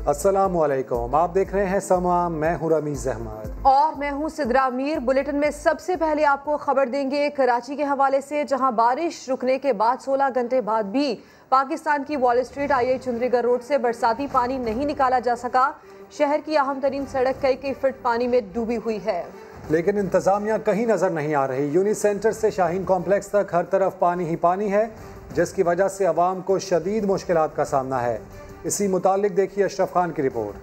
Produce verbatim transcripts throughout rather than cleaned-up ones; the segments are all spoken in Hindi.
अस्सलामुअलैकुम, आप देख रहे हैं समा। मैं हूं रमीज अहमद और मैं हूं सिद्रा मीर। बुलेटिन में सबसे पहले आपको खबर देंगे कराची के हवाले से, जहां बारिश रुकने के बाद सोलह घंटे बाद भी पाकिस्तान की Wall Street I I Chundrigar road से बरसाती पानी नहीं निकाला जा सका। शहर की अहम तरीन सड़क कई कई फीट पानी में डूबी हुई है, लेकिन इंतजामिया कहीं नजर नहीं आ रही। यूनिट सेंटर से शाहीन कॉम्प्लेक्स तक हर तरफ पानी ही पानी है, जिसकी वजह से अवाम को शदीद मुश्किलात का सामना है। इसी मुतालिक देखिए अशरफ खान की रिपोर्ट।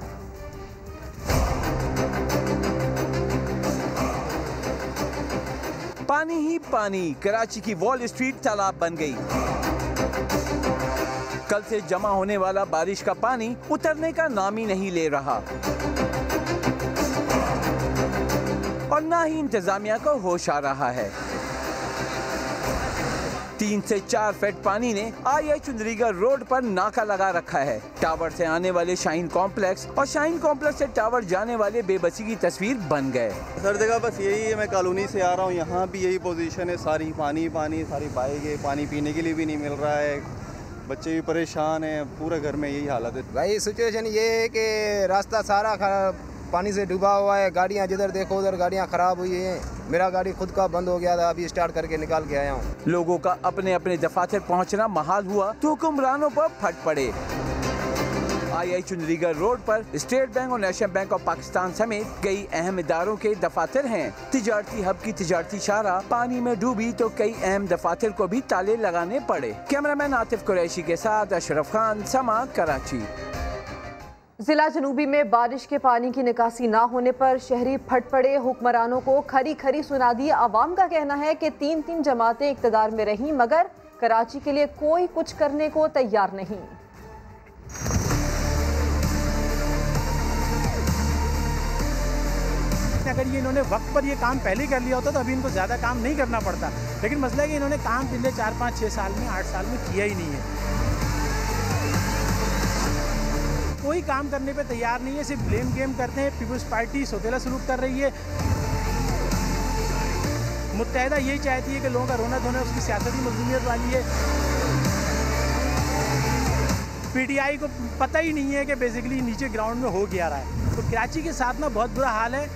पानी ही पानी, कराची की वॉल स्ट्रीट तालाब बन गई। कल से जमा होने वाला बारिश का पानी उतरने का नाम ही नहीं ले रहा और ना ही इंतजामिया को होश आ रहा है। तीन से चार फीट पानी ने आई आई चुंद्रीगढ़ रोड पर नाका लगा रखा है। टावर से आने वाले शाहीन कॉम्प्लेक्स और शाहीन कॉम्प्लेक्स से टावर जाने वाले बेबसी की तस्वीर बन गए। सर जगह बस यही है, मैं कॉलोनी से आ रहा हूँ, यहाँ भी यही पोजीशन है, सारी पानी पानी, सारी बाइक है, पानी पीने के लिए भी नहीं मिल रहा है, बच्चे भी परेशान हैं, पूरे घर में यही हालत है। भाई सिचुएशन ये है कि रास्ता सारा पानी से डूबा हुआ है, गाड़ियाँ जिधर देखो उधर गाड़ियाँ खराब हुई हैं। मेरा गाड़ी खुद का बंद हो गया था, अभी स्टार्ट करके निकाल के आया हूँ। लोगों का अपने अपने दफातर पहुँचना महाल हुआ तो हुक्मरानों पर फट पड़े। आई आई चुंद्रीगढ़ रोड पर स्टेट बैंक और नेशनल बैंक ऑफ पाकिस्तान समेत कई अहम इदारों के दफातर हैं। तिजारती हब की तिजारती शाहराह पानी में डूबी तो कई अहम दफातर को भी ताले लगाने पड़े। कैमरामैन आतिफ कुरैशी के साथ अशरफ खान, समा, कराची। जिला जनूबी में बारिश के पानी की निकासी ना होने पर शहरी फट पड़े। हुक्मरानों को खरी खरी सुना दी। आवाम का कहना है कि तीन तीन जमातें इक़्तिदार में रहीं, मगर कराची के लिए कोई कुछ करने को तैयार नहीं। अगर ये इन्होंने वक्त पर ये काम पहले कर लिया होता तो अभी इनको ज़्यादा काम नहीं करना पड़ता, लेकिन मसला है कि इन्होंने काम पिछले चार पाँच छः साल में आठ साल में किया ही नहीं है। कोई काम करने पे तैयार नहीं है, सिर्फ ब्लेम गेम करते हैं। पीपल्स पार्टी सौतेला सलूक कर रही है। मुत्तहिदा यही चाहती है कि लोगों का रोना धोना उसकी सियासती मज़लूमियत वाली है। पीटीआई को पता ही नहीं है कि बेसिकली नीचे ग्राउंड में हो क्या रहा है। तो कराची के साथ ना बहुत बुरा हाल है।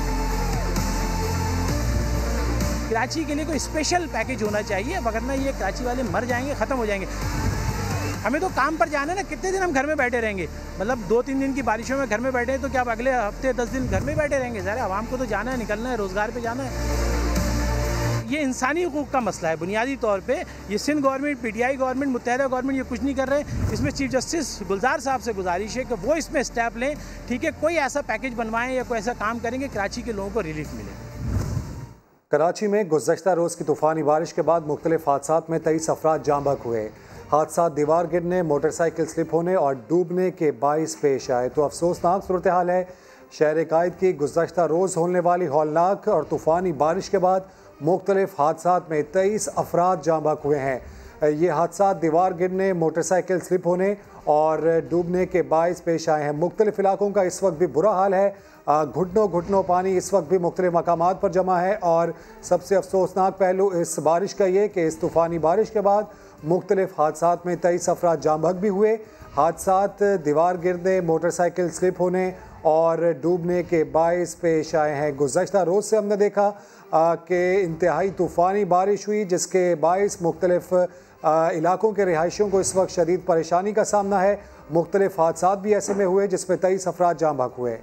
कराची के लिए कोई स्पेशल पैकेज होना चाहिए, वरना ये कराची वाले मर जाएंगे, ख़त्म हो जाएंगे। हमें तो काम पर जाना है ना, कितने दिन हम घर में बैठे रहेंगे? मतलब दो तीन दिन की बारिशों में घर में बैठे हैं तो क्या अब अगले हफ्ते दस दिन घर में बैठे रहेंगे? ज़रा आवाम को तो जाना है, निकलना है, रोज़गार पे जाना है। ये इंसानी हुकूक का मसला है बुनियादी तौर पे। ये Sindh government, PTI government, Muttahida government ये कुछ नहीं कर रहे। इसमें चीफ जस्टिस गुलजार साहब से गुजारिश है कि वो इसमें स्टेप लें, ठीक है, कोई ऐसा पैकेज बनवाएं या कोई ऐसा काम करेंगे कराची के लोगों को रिलीफ मिले। कराची में गुज़श्ता रोज़ की तूफ़ानी बारिश के बाद मुख्तलिफ हादसात में तेईस अफराद जाँ बहक हुए। हादसा दीवार गिरने, मोटरसाइकिल स्लिप होने और डूबने के बाइस पेश आए तो अफसोसनाक सूरत हाल है। शहर कायद की गुज़श्ता रोज़ होने वाली हौलनाक और तूफ़ानी बारिश के बाद मुख्तलिफ हादसात में तेईस अफराद जाँ बहक हुए हैं। ये हादसा दीवार गिरने, मोटरसाइकिल स्लिप होने और डूबने के बाइस पेश आए हैं। मुख्तलिफ इलाकों का इस वक्त भी बुरा हाल है। घुटनों घुटनों पानी इस वक्त भी मुख्तलिफ मकामात पर जमा है और सबसे अफसोसनाक पहलू इस बारिश का ये कि इस तूफ़ानी बारिश के बाद मुख्तलिफ हादसात में तेईस अफराद जाँ बहक भी हुए। हादसात दीवार गिरने, मोटरसाइकिल स्लिप होने और डूबने के बाइस पेश आए हैं। गुज़श्ता रोज़ से हमने देखा कि इंतहाई तूफ़ानी बारिश हुई, जिसके बाइस मुख्तलिफ इलाकों के रिहायशियों को इस वक्त शदीद परेशानी का सामना है। मुख्तलिफ हादसात भी ऐसे में हुए जिसमें तेईस अफराद जाँ बहक हुए।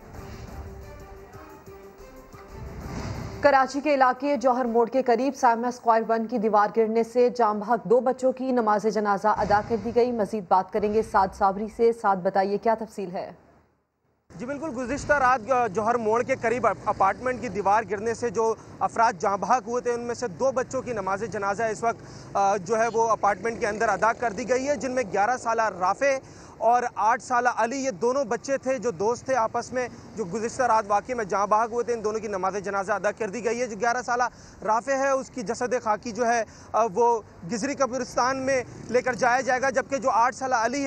कराची के इलाके जौहर मोड़ के करीब साइमा स्क्वायर वन की दीवार गिरने से जाम बहक दो बच्चों की नमाज जनाजा अदा कर दी गई। मजीद बात करेंगे साद साबरी से। साद, बताइए क्या तफसील है? जी बिल्कुल, गुज़िश्ता रात जौहर मोड़ के करीब अपार्टमेंट की दीवार गिरने से जो अफराद जाँ बहक हुए थे उनमें से दो बच्चों की नमाज जनाजा इस वक्त जो है वो अपार्टमेंट के अंदर अदा कर दी गई है, जिनमें ग्यारह साल राफ़े और आठ साल अली ये दोनों बच्चे थे जो दोस्त थे आपस में, जो गुज़िश्ता रात वाक़ई में जाँ बहक हुए थे। इन दोनों की नमाज जनाजा अदा कर दी गई है। जो ग्यारह साल राफ़े है उसकी जसद खाकी जो है वो गिजरी कब्रिस्तान में लेकर जाया जाएगा, जबकि जो आठ साल अली है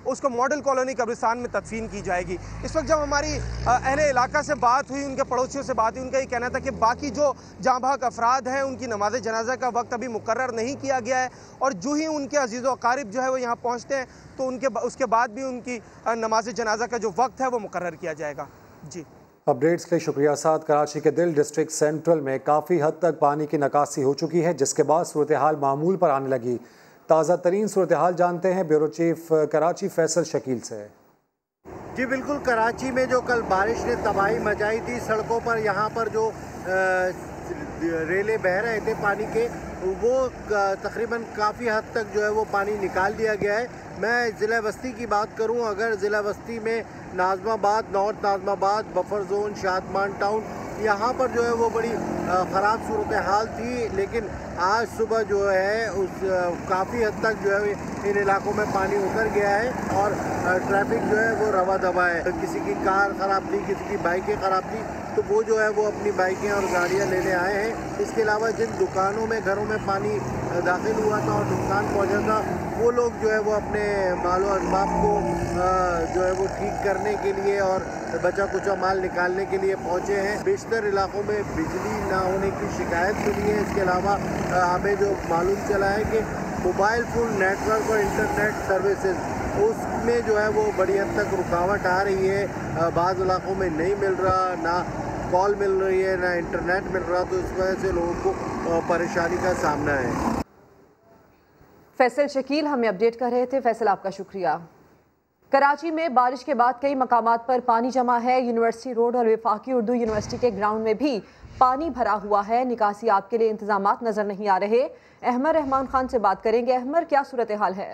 उसको मॉडल कॉलोनी कब्रिस्तान में तदफीन की जाएगी। इस वक्त जब हमारी अहले इलाका से बात हुई, उनके पड़ोसियों से बात हुई, उनका ये कहना था कि बाकी जो जाँ बहक अफराद हैं उनकी नमाज जनाजा का वक्त अभी मुकर्रर नहीं किया गया है और जो ही उनके अजीज़ व अकारिब जो है वो यहाँ पहुँचते हैं तो उनके उसके बाद भी उनकी नमाज जनाजा का जो वक्त है वो मुकर्रर किया जाएगा। जी, अपडेट्स के लिए शुक्रिया। साथ कराची के दिल डिस्ट्रिक्ट सेंट्रल में काफ़ी हद तक पानी की निकासी हो चुकी है, जिसके बाद सूरत हाल मामूल पर आने लगी। ताज़ा तरीन सूरत हाल जानते हैं ब्यूरो चीफ कराची फैसल शकील से। जी बिल्कुल, कराची में जो कल बारिश ने तबाही मचाई थी, सड़कों पर यहाँ पर जो रेले बह रहे थे पानी के, वो तकरीबन काफ़ी हद तक जो है वो पानी निकाल दिया गया है। मैं ज़िला बस्ती की बात करूं, अगर ज़िला बस्ती में Nazimabad, north Nazimabad, buffer zone, Shadman town, यहाँ पर जो है वो बड़ी ख़राब सूरत हाल थी, लेकिन आज सुबह जो है उस काफ़ी हद तक जो है इन इलाकों में पानी उतर गया है और ट्रैफिक जो है वो रवा दबा है। किसी की कार ख़राब थी, किसी की बाइकें ख़राब थी, तो वो जो है वो अपनी बाइकें और गाड़ियाँ लेने आए हैं। इसके अलावा जिन दुकानों में, घरों में पानी दाखिल हुआ था और नुकसान पहुँचा था, वो लोग जो है वो अपने मालो असबाब को जो है वो ठीक करने के लिए और बचा कुचा माल निकालने के लिए पहुँचे हैं। बेशतर इलाकों में बिजली ना होने की शिकायत मिली है। इसके अलावा हमें जो मालूम चला है कि मोबाइल फ़ोन नेटवर्क और इंटरनेट सर्विसेज, उसमें जो है वो बड़ी हद तक रुकावट आ रही है। बाज़ इलाकों में नहीं मिल रहा, ना कॉल मिल रही है, ना इंटरनेट मिल रहा, तो इस वजह से लोगों को परेशानी का सामना है। फैसल शकील हमें अपडेट कर रहे थे। फैसल, आपका शुक्रिया। कराची में बारिश के बाद कई मकामात पर पानी जमा है। यूनिवर्सिटी रोड और वफाकी उर्दू यूनिवर्सिटी के ग्राउंड में भी पानी भरा हुआ है। निकासी आप के लिए इंतजामात नजर नहीं आ रहे। अहमद रहमान खान से बात करेंगे। अहमद, क्या सूरत हाल है?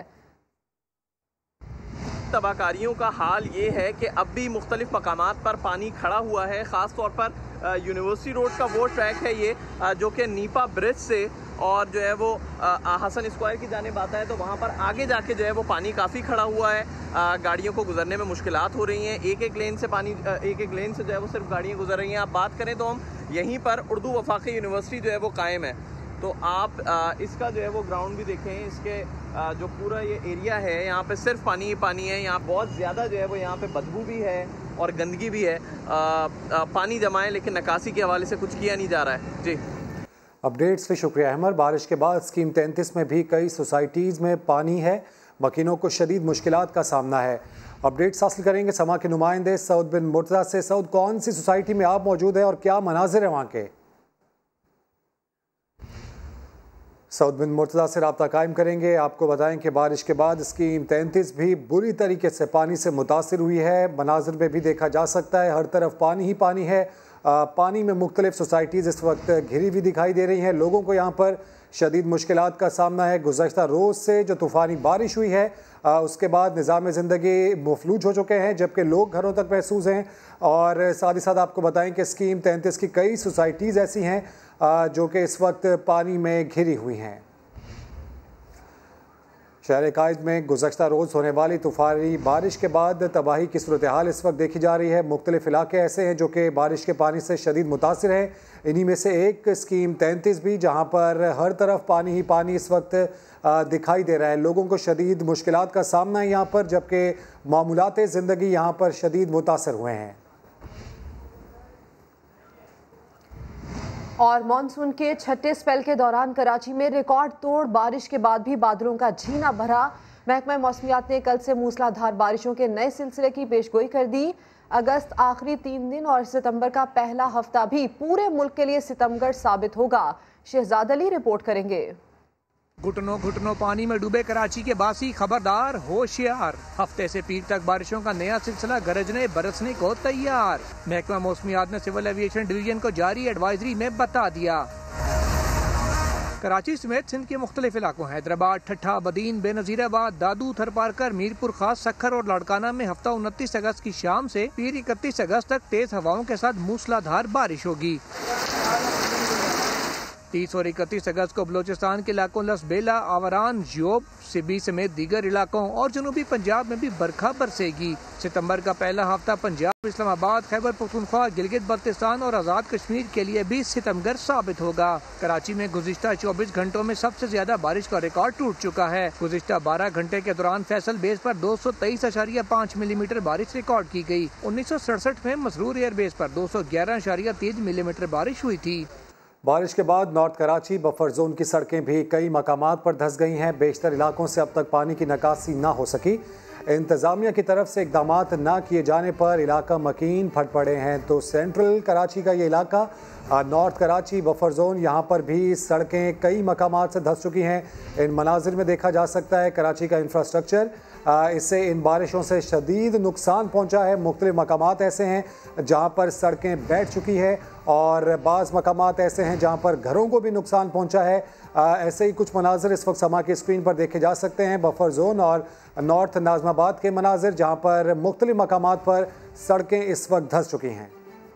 तबाहकारियों का हाल ये है कि अब भी मुख्तलिफ मकामात पर पानी खड़ा हुआ है। ख़ास तौर पर यूनिवर्सिटी रोड का वो ट्रैक है ये जो कि नीपा ब्रिज से और जो है वो हसन स्क्वायर की जानिब आता है, तो वहाँ पर आगे जाके जो है वो पानी काफ़ी खड़ा हुआ है। गाड़ियों को गुजरने में मुश्किलात हो रही हैं। एक एक लेन से पानी एक एक लेन से जो है वो सिर्फ गाड़ियाँ गुजर रही हैं। आप बात करें तो हम यहीं पर उर्दू वफाकी यूनिवर्सिटी जो है वो कायम है, तो आप आ, इसका जो है वो ग्राउंड भी देखें। इसके आ, जो पूरा ये एरिया है, यहाँ पे सिर्फ पानी ही पानी है। यहाँ बहुत ज़्यादा जो है वो यहाँ पे बदबू भी है और गंदगी भी है। आ, आ, पानी जमा है, लेकिन निकासी के हवाले से कुछ किया नहीं जा रहा है। जी, अपडेट्स पे शुक्रिया अहमद। बारिश के बाद स्कीम तैंतीस में भी कई सोसाइटीज़ में पानी है, मकीनों को शदीद मुश्किलात का सामना है। अपडेट्स हासिल करेंगे समा के नुमाइंदे सऊद बिन मुर्तज़ा से। सऊद, कौन सी सोसाइटी में आप मौजूद हैं और क्या मनाजिर है वहाँ के? सऊद बिन मुर्तज़ा से रब्ता कायम करेंगे। आपको बताएं कि बारिश के बाद स्कीम तैंतीस भी बुरी तरीके से पानी से मुतासिर हुई है। मनाजिर में भी देखा जा सकता है, हर तरफ पानी ही पानी है। आ, पानी में मुख्तलिफ सोसाइटीज़ इस वक्त घिरी हुई दिखाई दे रही हैं। लोगों को यहाँ पर शदीद मुश्किलात का सामना है। गुज़श्ता रोज़ से जो तूफ़ानी बारिश हुई है, आ, उसके बाद निज़ाम ज़िंदगी मफलूज हो चुके हैं, जबकि लोग घरों तक महसूस हैं। और साथ ही साथ आपको बताएं कि स्कीम तैंतीस की कई सोसाइटीज़ ऐसी हैं जो कि इस वक्त पानी में घिरी हुई हैं। शहर कायद में गुज़श्ता रोज़ होने वाली तूफ़ानी बारिश के बाद तबाही की सूरत हाल इस वक्त देखी जा रही है। मुख्तलिफ इलाके ऐसे हैं जो कि बारिश के पानी से शदीद मुतासिर हैं। इन्हीं में से एक स्कीम तैंतीस भी, जहाँ पर हर तरफ पानी ही पानी इस वक्त दिखाई दे रहा है। लोगों को शदीद मुश्किलात का सामना है यहाँ पर, जबकि मामूलात ज़िंदगी यहाँ पर शदीद मुतासिर हुए हैं। और मानसून के छठे स्पेल के दौरान कराची में रिकॉर्ड तोड़ बारिश के बाद भी बादलों का झीना भरा। महकमा मौसमियात ने कल से मूसलाधार बारिशों के नए सिलसिले की पेशगोई कर दी। अगस्त आखिरी तीन दिन और सितंबर का पहला हफ्ता भी पूरे मुल्क के लिए सितमगढ़ साबित होगा। शहजाद अली रिपोर्ट करेंगे। घुटनों घुटनों पानी में डूबे कराची के बासी खबरदार, होशियार। हफ्ते से पीर तक बारिशों का नया सिलसिला गरजने बरसने को तैयार। महकमा मौसमियात ने सिविल एविएशन डिवीजन को जारी एडवाइजरी में बता दिया। कराची समेत सिंध के मुख्तलिफ इलाकों हैदराबाद, ठट्ठा, बदीन, बेनजीराबाद, दादू, थरपारकर, मीरपुर खास, सखर और लाड़काना में हफ्ता उनतीस अगस्त की शाम से पीर इकतीस अगस्त तक तेज हवाओं के साथ मूसलाधार बारिश होगी। तीस और इकतीस अगस्त को बलोचिस्तान के इलाकों लसबेला, आवारान, योब, सिबी समेत दीगर इलाकों और जनूबी पंजाब में भी बरखा बरसेगी। सितंबर का पहला हफ्ता पंजाब, इस्लामाबाद, खैबर पख्तूनख्वा, गिलगित बल्तिस्तान और आज़ाद कश्मीर के लिए भी सितमगर साबित होगा। कराची में गुज़िश्ता चौबीस घंटों में सबसे ज्यादा बारिश का रिकॉर्ड टूट चुका है। गुज़िश्ता बारह घंटे के दौरान फैसल बेस पर दो सौ तेईस अशारिया पाँच मिलीमीटर बारिश रिकॉर्ड की गई। उन्नीस सौ सड़सठ में मसरूर एयर बेस पर दो सौ ग्यारह अशारिया तीन मिलीमीटर बारिश हुई थी। बारिश के बाद नॉर्थ कराची बफर जोन की सड़कें भी कई मकामात पर धंस गई हैं। बेशतर इलाकों से अब तक पानी की निकासी ना हो सकी। इंतज़ामिया की तरफ से इकदाम ना किए जाने पर इलाका मकीन फट पड़े हैं। तो सेंट्रल कराची का ये इलाका नॉर्थ कराची बफर जोन, यहाँ पर भी सड़कें कई मकामात से धंस चुकी हैं। इन मनाजिर में देखा जा सकता है कराची का इंफ्रास्ट्रक्चर, इससे इन बारिशों से शदीद नुकसान पहुँचा है। मुख्तलिफ मकामात ऐसे हैं जहाँ पर सड़कें बैठ चुकी है और बाज़ मकामात ऐसे हैं जहाँ पर घरों को भी नुकसान पहुँचा है। ऐसे ही कुछ मनाजिर इस वक्त समा की स्क्रीन पर देखे जा सकते हैं। बफर जोन और नॉर्थ नाज़माबाद के मनाजिर जहाँ पर मुख्तलिफ मकामात पर सड़कें इस वक्त धंस चुकी हैं।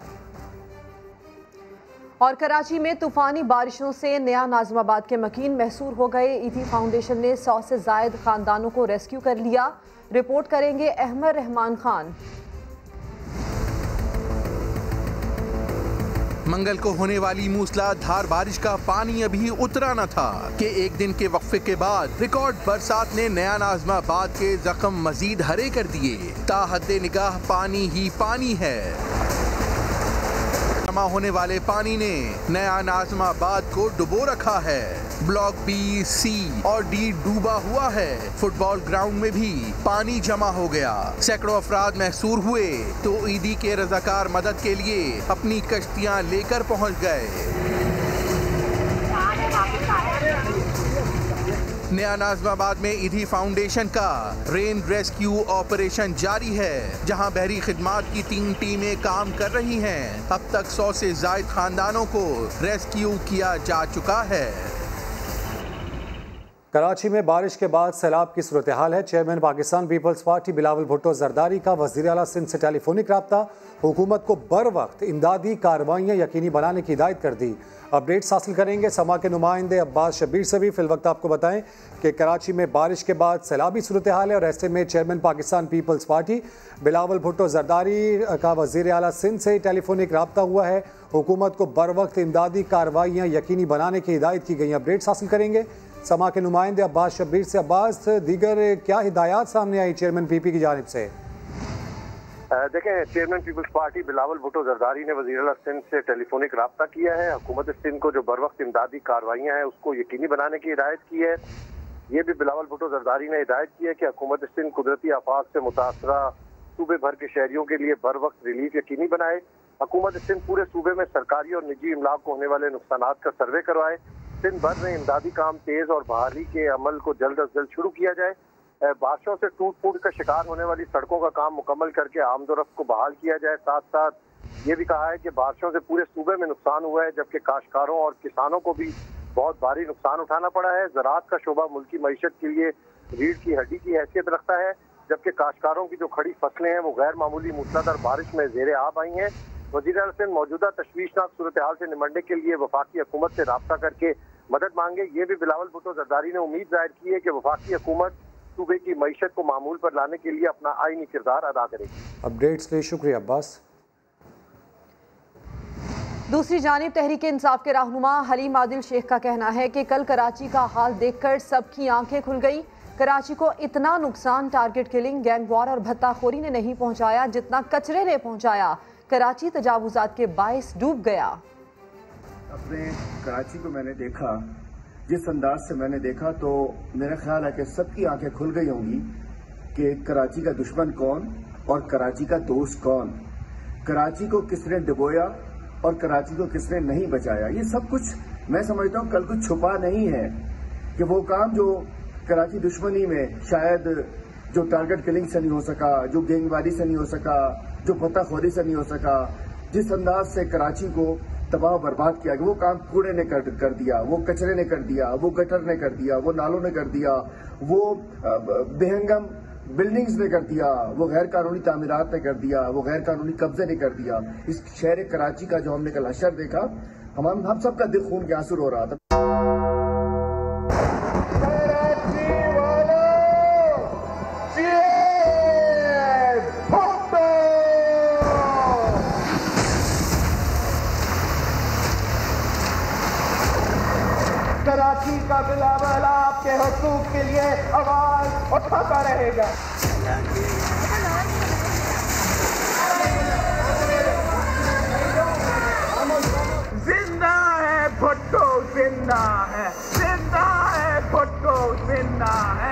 और कराची में तूफानी बारिशों से नया नाज़माबाद के मकीन महसूर हो गए। ईथी फाउंडेशन ने सौ से जायद खानदानों को रेस्क्यू कर लिया। रिपोर्ट करेंगे अहमद रहमान खान। मंगल को होने वाली मूसलाधार बारिश का पानी अभी उतरा न था कि एक दिन के वक्फे के बाद रिकॉर्ड बरसात ने नया नाज़माबाद के जख्म मजीद हरे कर दिए। ताहद्दे निगाह पानी ही पानी है। जमा होने वाले पानी ने नया नाज़माबाद को डुबो रखा है। ब्लॉक बी, सी और डी डूबा हुआ है। फुटबॉल ग्राउंड में भी पानी जमा हो गया। सैकड़ों अफराद महसूर हुए तो ईदी के रजाकार मदद के लिए अपनी कश्तियां लेकर पहुंच गए। नया नाज़माबाद में ईदी फाउंडेशन का रेन रेस्क्यू ऑपरेशन जारी है, जहां बहरी खिदमात की तीन टीमें काम कर रही हैं। अब तक सौ से जायद खानदानों को रेस्क्यू किया जा चुका है। कराची में बारिश के बाद सैलाब की सूरत हाल है। Chairman Pakistan Peoples Party Bilawal Bhutto Zardari का वज़ीर आला सिंध से टेलीफोनिक रब्ता। हुकूमत को बर वक्त इमदादी कार्रवाइयाँ यकीनी बनाने की हिदायत कर दी। अपडेट्स हासिल करेंगे समा के नुमाइंदे अब्बास शबीर से भी। फिलवक्त आपको बताएं कि कराची में बारिश के बाद सैलाबी सूरत हाल है और ऐसे में chairman Pakistan Peoples Party Bilawal Bhutto Zardari का वज़ीर आला सिंध से टेलीफोनिक रब्ता हुआ है। हुकूमत को बर वक्त इमदादी कार्रवाइयाँ यकीनी बनाने की हिदायत की गई। अपडेट्स हासिल करेंगे समा के नुमाइंदे अब्बास शबीर से। अब्बास, दीगर क्या हिदायत सामने आई चेयरमैन पीपी की जानिब से? देखें, chairman Peoples Party Bilawal Bhutto Zardari ने वज़ीर आला सिंध से टेलीफोनिक रब्ता किया है। हुकूमत सिंध को जो बर वक्त इमदादी कार्रवाइयाँ हैं उसको यकीनी बनाने की हिदायत की है। ये भी बिलावल भुट्टो जरदारी ने हिदायत की है कि हुकूमत सिंध कुदरती आफात से मुतासरा सूबे भर के शहरियों के लिए बर वक्त रिलीफ यकीनी बनाए। हुकूमत सिंध पूरे सूबे में सरकारी और निजी इमलाक को होने वाले नुकसानात का सर्वे करवाए। सिंध भर में इमदादी काम तेज और बहाली के अमल को जल्द अज जल्द शुरू किया जाए। बारिशों से टूट फूट का शिकार होने वाली सड़कों का काम मुकम्मल करके आमदोरफ्त को बहाल किया जाए। साथ साथ ये भी कहा है कि बारिशों से पूरे सूबे में नुकसान हुआ है, जबकि काश्तकारों और किसानों को भी बहुत भारी नुकसान उठाना पड़ा है। ज़राअत का शोबा मुल्की मईशत के लिए रीढ़ की हड्डी की हैसियत रखता है, जबकि काश्तकारों की जो खड़ी फसलें हैं वो गैर मामूली मूसलाधार बारिश में ज़ेरे आब आई हैं। वज़ीर आला सिंध मौजूदा तशवीशनाक सूरत हाल से निमटने के लिए वफाकी हुकूमत से रब्ता करके मदद मांगे। ये भी बिलावल भुट्टो जरदारी ने उम्मीद जाहिर की है कि वफाकी हुकूमत सूबे की मईशत को मामूल पर लाने के लिए अपना आईनी किरदार अदा करेगी। अपडेट्स के लिए शुक्रिया अब्बास। दूसरी जानिब तहरीक इंसाफ के रहनुमा हलीम आदिल शेख का कहना है कि कल कराची का हाल देखकर सबकी आंखें खुल गई। कराची को इतना नुकसान टारगेट किलिंग, गैंग वॉर और भत्ताखोरी ने नहीं पहुंचाया जितना कचरे ने पहुंचाया। कराची तजावुजात के बायस डूब गया। अपने कराची को मैंने देखा, जिस अंदाज से मैंने देखा तो मेरा ख्याल है कि सबकी आंखें खुल गई होंगी कि कराची का दुश्मन कौन और कराची का दोस्त कौन, कराची को किसने डुबोया और कराची को किसने नहीं बचाया। ये सब कुछ मैं समझता हूँ कल कुछ छुपा नहीं है कि वो काम जो कराची दुश्मनी में शायद जो टारगेट किलिंग से नहीं हो सका, जो गैंगवारी से नहीं हो सका, जो पत्ताखोरी से नहीं हो सका, जिस अंदाज से कराची को तबाह बर्बाद किया कि वो काम कूड़े ने कर, कर दिया, वो कचरे ने कर दिया, वो गटर ने कर दिया, वो नालों ने कर दिया, वो बेहंगम बिल्डिंग्स ने कर दिया, वो गैर कानूनी तामीरात ने कर दिया, वो गैर कानूनी कब्जे ने कर दिया। इस शहर कराची का जो हमने कल हशर देखा, हम हम सबका दिल खून के आंसू रो रहा था। कराची का बिलावल आपके हुकूक के लिए आवाज उठाता रहेगा। जिंदा है भुट्टो, जिंदा है, जिंदा है भुट्टो, जिंदा है।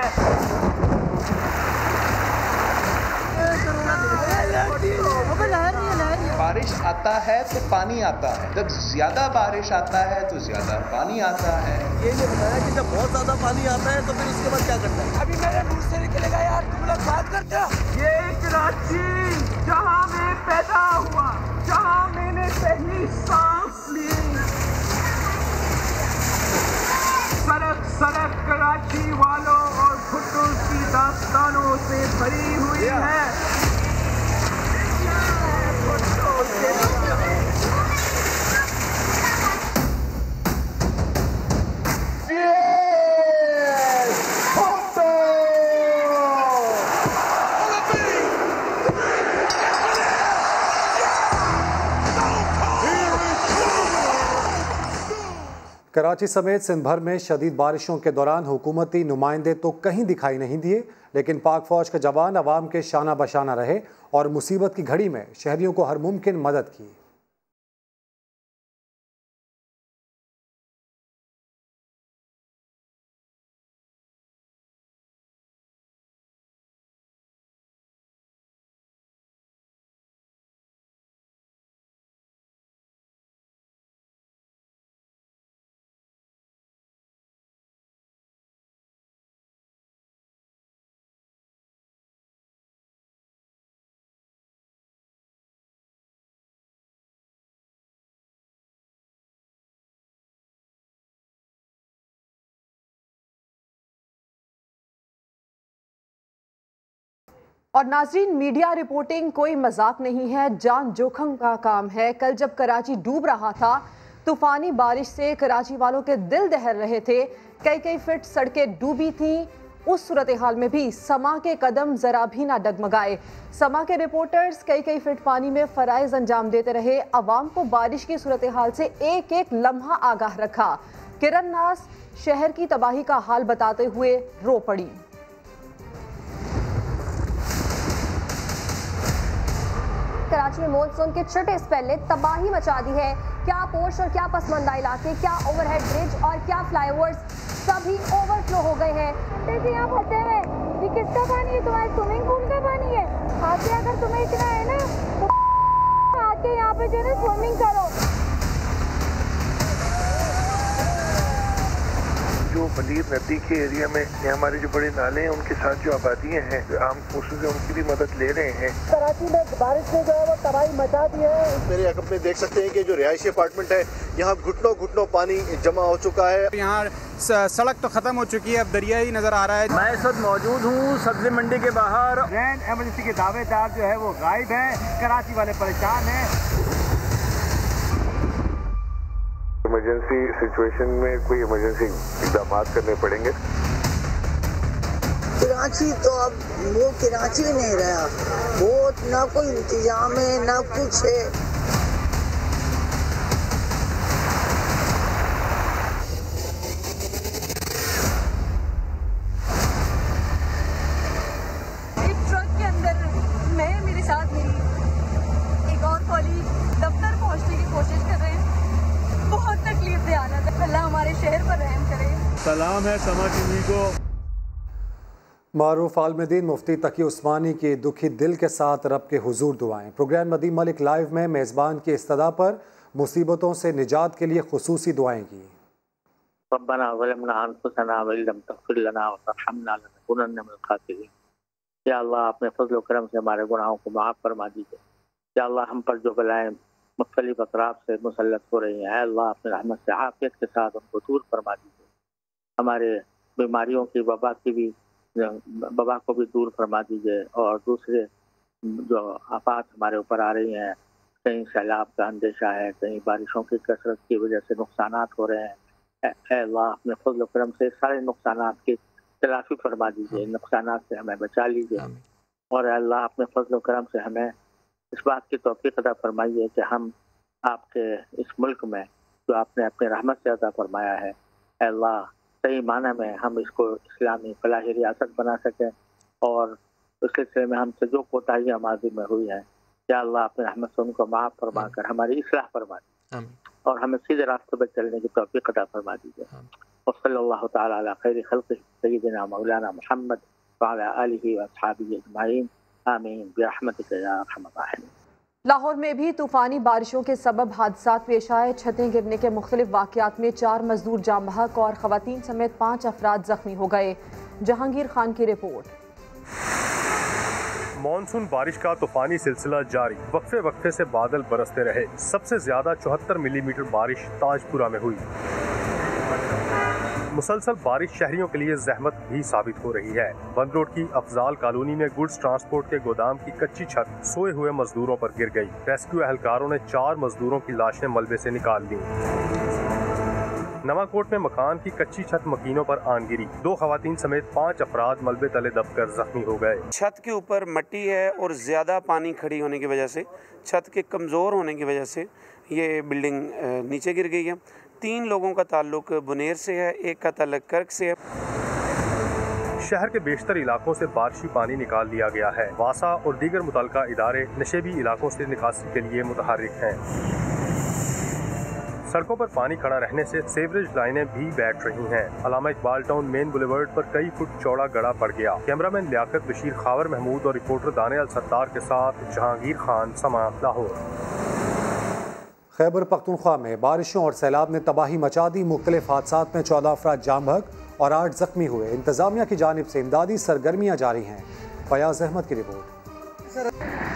बारिश आता है तो पानी आता है, जब ज्यादा बारिश आता है तो ज्यादा पानी आता है। ये नहीं बताया कि जब बहुत ज्यादा पानी आता है तो फिर उसके बाद क्या करना है। अभी मेरे मुंह से निकलेगा यार, तुम लोग बात करते हो। ये कराची जहां मैं पैदा हुआ, जहां मैंने पहली सांस ली, सड़क सड़क कराची वालों और भुट्टो की दास्तानों से भरी हुई है। कराची समेत सिंध भर में शदीद बारिशों के दौरान हुकूमती नुमाइंदे तो कहीं दिखाई नहीं दिए, लेकिन पाक फौज के जवान अवाम के शाना बशाना रहे और मुसीबत की घड़ी में शहरियों को हर मुमकिन मदद की। और नाजरीन, मीडिया रिपोर्टिंग कोई मजाक नहीं है, जान जोखम का काम है। कल जब कराची डूब रहा था, तूफानी बारिश से कराची वालों के दिल दहल रहे थे, कई कई फीट सड़कें डूबी थीं। उस सूरत हाल में भी समा के कदम जरा भी ना डगमगाए। समा के रिपोर्टर्स कई कई फीट पानी में फराइज अंजाम देते रहे, अवाम को बारिश की सूरत हाल से एक एक लम्हा आगाह रखा। किरण नास शहर की तबाही का हाल बताते हुए रो पड़ी। कराची में मॉनसून के छठे स्पेल ने तबाही मचा दी है। क्या पोर्श और क्या पसमंदा इलाके, क्या ओवरहेड ब्रिज और क्या फ्लाईओवर्स, सभी ओवरफ्लो हो गए हैं। देखिए यहाँ फंसे हुए, ये किसका पानी है? तुम्हारे स्विमिंग पूल का पानी है। आके अगर तुम्हें इतना है ना तो आके यहाँ पे जो है ना स्विमिंग करो। जो मलीर नदी के एरिया में ये हमारे जो बड़े नाले हैं उनके साथ जो आबादियाँ हैं, आम फोर्सेस हैं, उनकी भी मदद ले रहे हैं। कराची में बारिश ने जो है वो तबाही मचा दी है। मेरे हक में देख सकते हैं कि जो रिहायशी अपार्टमेंट है यहाँ घुटनों घुटनों पानी जमा हो चुका है। यहाँ सड़क तो खत्म हो चुकी है, अब दरिया ही नजर आ रहा है। मैं इस वक्त मौजूद हूँ सब्जी मंडी के बाहर। रैन एमरजेंसी के दावेदार जो है वो गायब है, कराची वाले परेशान हैं। इमरजेंसी सिचुएशन में कोई इमरजेंसी इकदाम करने पड़ेंगे। कराची तो अब वो कराची नहीं रहा, वो ना कोई इंतजाम है ना कुछ है। एक ट्रक के अंदर मैं, मेरे साथ मेरी एक और कॉलीग दफ्तर पहुंचने की कोशिश कर रहे हैं। बहुत तकलीफ दे हालत है, अल्लाह हमारे शहर पर रहम करे। सलाम है समा टीवी को। मारूफ आलमदीन मुफ्ती तकी उस्मानी के दुखी दिल के साथ रब के हुजूर दुआएं। प्रोग्राम मदी मलिक लाइव में मेज़बान की इस्तदा पर मुसीबतों से निजात के लिए खुसूसी दुआएं की। रब्बना ज़लमना अनफुसना व लम तग़फिर लना व तरहमना लनकुनन्ना मिनल ख़ासिरीन। या अल्लाह अपने फज़ल व करम से हमारे गुनाहों को माफ़ फरमा दीजिए। या अल्लाह हम पर जो बलाएं मुख्तलिफ अतराफ से मुसल्लत हो रही हैं, अल्लाह अपने रहमत से आफियत के साथ उनको दूर फरमा दीजिए। हमारे बीमारियों की वबा की भी वबा को भी दूर फरमा दीजिए और दूसरे जो आफात हमारे ऊपर आ रही हैं, कहीं सैलाब का अंदेशा है, कहीं बारिशों की कसरत की वजह से नुकसान हो रहे हैं। ऐ अल्लाह अपने फजल करम से सारे नुकसान की तलाफी फरमा दीजिए, नुकसान से हमें बचा लीजिए। और अल्लाह अपने फजल करम से हमें इस बात की तौफीक अता फरमाइए कि हम आपके इस मुल्क में जो आपने अपने रहमत से अता फरमाया है, अल्लाह सही माना में हम इसको इस्लामी फलाही रियासत बना सकें। और उस सिलसिले में हमसे जो कोताहियाँ माजी में हुई हैं, या अल्लाह अपने रहमत से उनको माफ़ फरमा कर हमारी इस्लाह फरमा दीजिए और हमें सीधे रास्ते पर चलने की तौफीक अता फरमा दीजिए। और सल्लल्लाहु तआला अला खैरि खल्क़िही सय्यिदिना मौलाना मुहम्मद व अला आलिहि व अस्हाबिही अजमाइन आमीन बिरहमतिका या अरहमर राहिमीन। लाहौर में भी तूफानी बारिशों के सबब हादसात पेश आए। छतें गिरने के मुख्तलिफ वाक़यात में चार मजदूर जाम बहक और खवातीन समेत पाँच अफराद जख्मी हो गए। जहांगीर खान की रिपोर्ट। मॉनसून बारिश का तूफानी सिलसिला जारी, वक्फे वक्फे से बादल बरसते रहे। सबसे ज्यादा चौहत्तर मिलीमीटर बारिश ताजपुरा में हुई। मुसलसल बारिश शहरियों के लिए जहमत भी साबित हो रही है। बंद रोड की अफजाल कॉलोनी में गुड्स ट्रांसपोर्ट के गोदाम की कच्ची छत सोए हुए मजदूरों पर गिर गई। रेस्क्यू एहलकारों ने चार मजदूरों की लाशें मलबे से निकाल ली। नवाकोट में मकान की कच्ची छत मकीनों पर आन गिरी। दो खवातीन समेत पाँच अफराद मलबे तले दबकर जख्मी हो गए। छत के ऊपर मिट्टी है और ज़्यादा पानी खड़ी होने की वजह से, छत के कमज़ोर होने की वजह से ये बिल्डिंग नीचे गिर गई है। तीन लोगों का ताल्लुक बुनेर से है, एक का ताल्लुक कर्क से है। शहर के बेशतर इलाकों से बारिशी पानी निकाल लिया गया है। वासा और दीगर मुतल्लिका इदारे नशेबी इलाकों से निकासी के लिए मुतहर्रिक हैं। सड़कों पर पानी खड़ा रहने से सीवरेज लाइनें भी बैठ रही हैं। Allama Iqbal town main boulevard पर कई फुट चौड़ा गड़ा पड़ गया। कैमरामैन लियाकत बशीर, खावर महमूद और रिपोर्टर दानियल सत्तार के साथ जहांगीर खान, समा, लाहौर। खैबर पख्तूनख्वा में बारिशों और सैलाब ने तबाही मचा दी। मुख्तलिफ हादसात में चौदह अफराद जाम बहक और आठ जख्मी हुए। इंतजामिया की जानिब से इमदादी सरगर्मियाँ जारी हैं। फयाज अहमद की रिपोर्ट।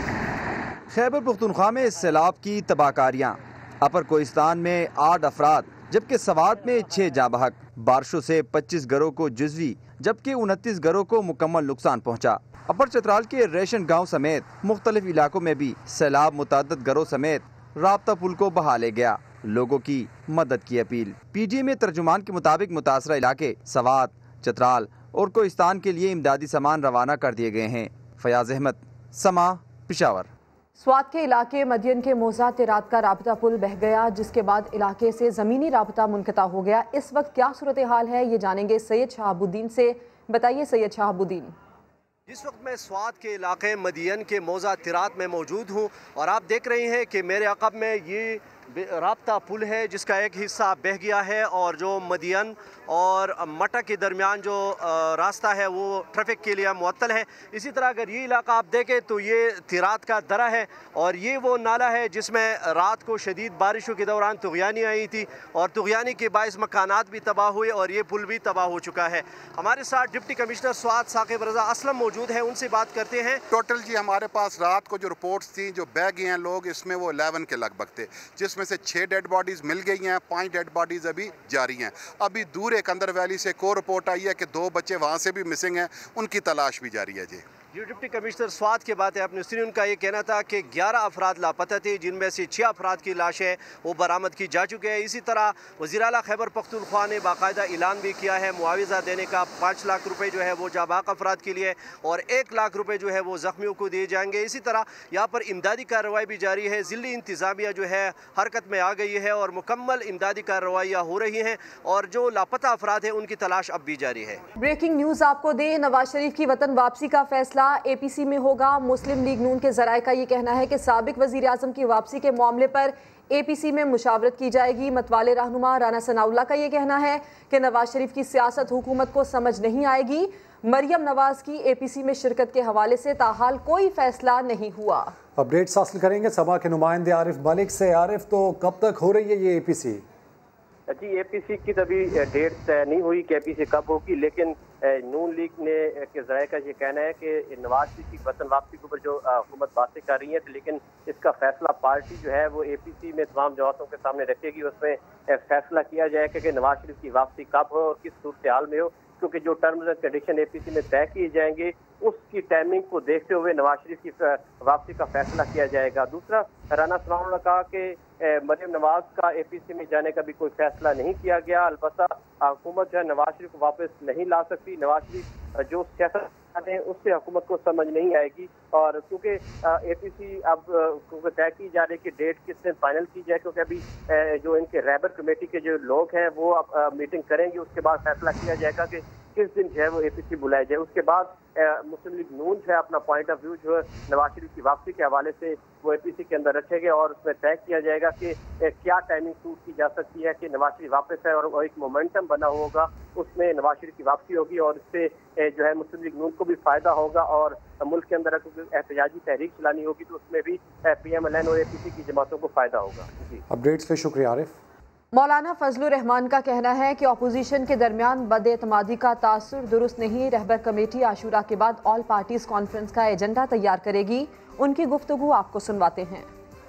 खैबर पख्तूनख्वा में सैलाब की तबाहकारियाँ। अपर कोहिस्तान में आठ अफराद जबकि सवात में छह जाँ बहक। बारिशों से पच्चीस घरों को जुज़वी जबकि उनतीस घरों को मुकम्मल नुकसान पहुँचा। अपर चतराल के रेशन गांव समेत मुख्तलिफ इलाकों में भी सैलाब मुतअद्दिद घरों समेत राब्ता पुल को बहा ले गया। लोगों की मदद की अपील। पीटीए में तर्जुमान के मुताबिक मुतासरा इलाके सवात, चतराल और कोहिस्तान के लिए इमदादी सामान रवाना कर दिए गए हैं। फयाज अहमद, समा, पेशावर। स्वात के इलाके मदियन के मोजा तिरात का राबता पुल बह गया, जिसके बाद इलाके से ज़मीनी राबता मुनक़ता हो गया। इस वक्त क्या सूरत हाल है, ये जानेंगे सैयद शहाबुद्दीन से। बताइए सैयद शहाबुद्दीन। इस वक्त मैं स्वात के इलाके मदियन के मोजा तिरात में मौजूद हूँ और आप देख रहे हैं कि मेरे अक़ब में ये राब्ता पुल है जिसका एक हिस्सा बह गया है और जो मदियन और मटा के दरमियान जो रास्ता है वो ट्रैफिक के लिए मुअत्तल है। इसी तरह अगर ये इलाका आप देखें तो ये तिरात का दरा है और ये वो नाला है जिसमें रात को शदीद बारिशों के दौरान तुग़यानी आई थी और तुग़यानी के बाइस मकानात भी तबाह हुए और ये पुल भी तबाह हो चुका है। हमारे साथ डिप्टी कमिश्नर स्वात साकिब रज़ा असलम मौजूद हैं, उनसे बात करते हैं। टोटल जी हमारे पास रात को जो रिपोर्ट्स थी जो बह गए हैं लोग, इसमें वो इलेवन के लगभग थे, जिसमें से छः डेड बॉडीज़ मिल गई हैं, पाँच डेड बॉडीज़ अभी जारी हैं। अभी दूर एक अंदर वैली से को रिपोर्ट आई है कि दो बच्चे वहाँ से भी मिसिंग हैं, उनकी तलाश भी जारी है। जी जी डिप्टी कमिश्नर स्वात के बात है आपने सुनी, उनका ये कहना था कि ग्यारह अफराद लापता थे जिनमें से छः अफराद की लाशें वो बरामद की जा चुकी है। इसी तरह वज़ीर आला खैबर पख्तूनख्वा ने बाकायदा ऐलान भी किया है मुआविज़ा देने का। पाँच लाख रुपये जो है वो जाबाक अफराद के लिए और एक लाख रुपये जो है वो ज़ख्मियों को दिए जाएंगे। इसी तरह यहाँ पर इमदादी कार्रवाई भी जारी है। ज़िली इंतज़ामिया जो है हरकत में आ गई है और मुकम्मल इमदादी कार्रवाइयाँ हो रही हैं और जो लापता अफराद हैं उनकी तलाश अब भी जारी है। ब्रेकिंग न्यूज़ आपको दें, नवाज शरीफ की वतन वापसी का फैसला एपीसी में होगा। मुस्लिम लीग नून के जराये का ये कहना है कि साबिक वजीर आजम की वापसी के मामले पर एपीसी में मुशावरत की जाएगी। मतवाले रहनुमा राना सनाउल्लाह का ये कहना है कि नवाज शरीफ की सियासत हुकूमत को समझ नहीं आएगी। मरियम नवाज की एपीसी में शिरकत के हवाले से ताहाल कोई फैसला नहीं हुआ। अपडेट्स हासिल करेंगे सभा के नुमाइंदे आरिफ मलिक से। आरिफ, तो कब तक हो रही है ये एपीसी? जी एपीसी की तभी डेट तय नहीं हुई कि एपीसी कब होगी, लेकिन नून लीग ने के ज़राए का ये कहना है कि नवाज शरीफ की वतन वापसी के ऊपर जो हुकूमत बातें कर रही है, लेकिन इसका फैसला पार्टी जो है वो एपीसी में तमाम जमातों के सामने रखेगी। उसमें फैसला किया जाएगा कि नवाज शरीफ की वापसी कब हो और किस सूरत हाल में हो। क्योंकि जो टर्म्स एंड कंडीशन एपीसी में तय किए जाएंगे उसकी टाइमिंग को देखते हुए नवाज शरीफ की वापसी का फैसला किया जाएगा। दूसरा, राना सलाउद्दीन ने कहा कि मरियम नवाज का एपीसी में जाने का भी कोई फैसला नहीं किया गया। अलबत्ता हुकूमत जो है नवाज शरीफ को वापस नहीं ला सकती। नवाज शरीफ जो सियासत है उससे हुकूमत को समझ नहीं आएगी, और क्योंकि एपीसी अब क्योंकि तय की जा रही है कि डेट किस दिन फाइनल की जाए, क्योंकि अभी जो इनके रैबर कमेटी के जो लोग हैं वो अब मीटिंग करेंगे, उसके बाद फैसला किया जाएगा कि किस दिन जो है वो एपीसी बुलाया जाए। उसके बाद मुस्लिम लीग नून जो है अपना पॉइंट ऑफ व्यू जो है नवाज शरीफ की वापसी के हवाले से वो एपीसी के अंदर रखेंगे और उसमें तय किया जाएगा कि क्या टाइमिंग सूट की जा सकती है कि नवाज शरीफ वापस है और एक मोमेंटम बना होगा, उसमें नवाज शरीफ की वापसी होगी और इससे जो है मुस्लिम लीग नून को भी फायदा होगा और मुल्क के अंदर एहतजाजी तहरीक चलानी होगी तो उसमें भी पी एम एल एन और ए पी सी की जमातों को फायदा होगा। जी, अपडेट्स के शुक्रिया आरिफ। मौलाना फजलुर रहमान का कहना है कि अपोजिशन के दरमियान बदएतमादी का तासुर दुरुस्त नहीं। रहबर कमेटी आशूरा के बाद ऑल पार्टीज कॉन्फ्रेंस का एजेंडा तैयार करेगी। उनकी गुफ्तगू आपको सुनवाते हैं।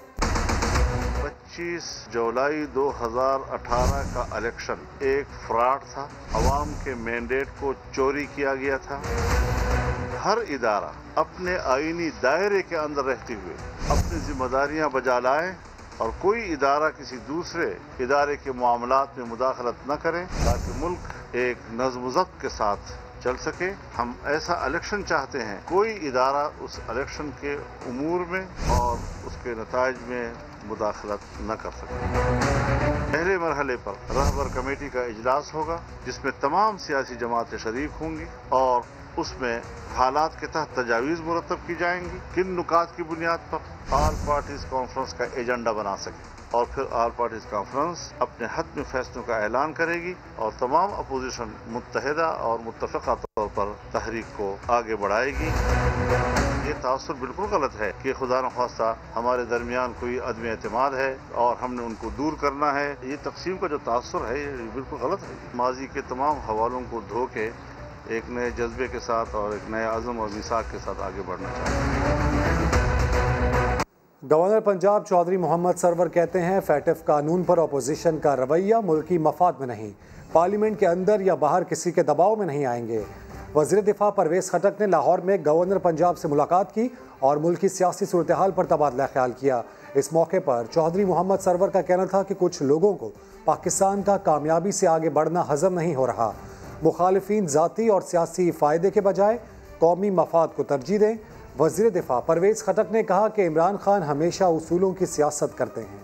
पच्चीस जुलाई दो हज़ार अठारह का इलेक्शन एक फ्रॉड था। अवाम के मैंडेट को चोरी किया गया था। हर इदारा अपने आईनी दायरे के अंदर रहते हुए अपनी जिम्मेदारियां बजा लाए और कोई इदारा किसी दूसरे इदारे के मामलात में मुदाखलत न करे ताकि मुल्क एक नज़्म ज़ब्त के साथ चल सके। हम ऐसा इलेक्शन चाहते हैं, कोई इदारा उस इलेक्शन के उमूर में और उसके नताइज में मुदाखलत न कर सके। पहले मरहले पर रहबर कमेटी का इजलास होगा जिसमें तमाम सियासी जमातें शरीक होंगी और उसमें हालात के तहत तजावीज़ मुरतब की जाएंगी। किन नुकात की बुनियाद पर ऑल पार्टीज कॉन्फ्रेंस का एजेंडा बना सके और फिर ऑल पार्टीज कॉन्फ्रेंस अपने हद में फैसलों का ऐलान करेगी और तमाम अपोजिशन मुत्तहिदा और मुत्तफ़िक़ा तौर पर तहरीक को आगे बढ़ाएगी। ये तासुर बिल्कुल गलत है कि खुदा न ख्वास्ता हमारे दरमियान कोई अदम एतमाद है और हमने उनको दूर करना है। ये तकसीम का जो तासुर है ये बिल्कुल गलत है। माजी के तमाम हवालों को धो के एक नए जज्बे के साथ और एक नए आज़म और मिसाक के साथ आगे बढ़ना चाहिए। गवर्नर पंजाब चौधरी मोहम्मद सरवर कहते हैं फैटिफ कानून पर अपोजिशन का रवैया मुल्की मफाद में नहीं, पार्लियामेंट के अंदर या बाहर किसी के दबाव में नहीं आएंगे। वज़ीर दिफा परवेज़ खटक ने लाहौर में गवर्नर पंजाब से मुलाकात की और मुल्क की सियासी सूरत हाल पर तबादला ख्याल किया। इस मौके पर चौधरी मोहम्मद सरवर का कहना था कि कुछ लोगों को पाकिस्तान का कामयाबी से आगे बढ़ना हजम नहीं हो रहा। मुखालिफिन ज़ाती और सियासी फ़ायदे के बजाय कौमी मफाद को तरजीह दें। वज़ीर दिफा परवेज़ खटक ने कहा कि इमरान खान हमेशा उसूलों की सियासत करते हैं।